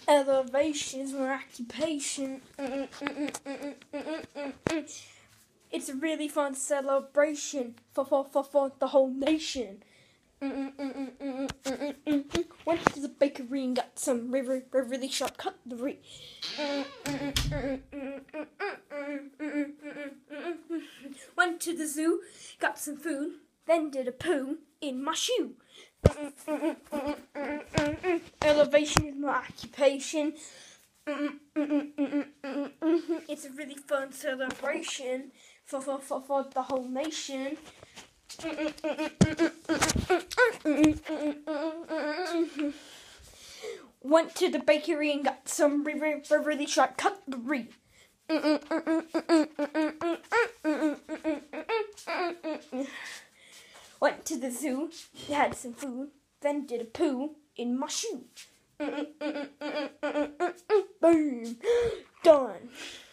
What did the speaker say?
Elevation is my occupation. It's a really fun celebration for the whole nation. Went to the bakery and got some really sharp cutlery. Went to the zoo, got some food, then did a poo in my shoe. Elevation is my occupation. It's a really fun celebration for the whole nation. Went to the bakery and got some really sharp cutlery. Went to the zoo, had some food, then did a poo in my shoe. Boom, done.